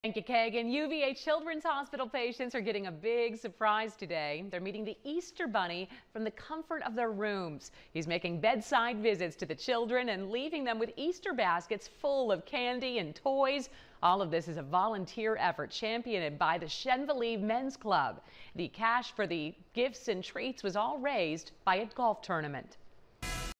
Thank you, Kagan. UVA Children's Hospital patients are getting a big surprise today. They're meeting the Easter Bunny from the comfort of their rooms. He's making bedside visits to the children and leaving them with Easter baskets full of candy and toys. All of this is a volunteer effort championed by the Chenville Men's Club. The cash for the gifts and treats was all raised by a golf tournament.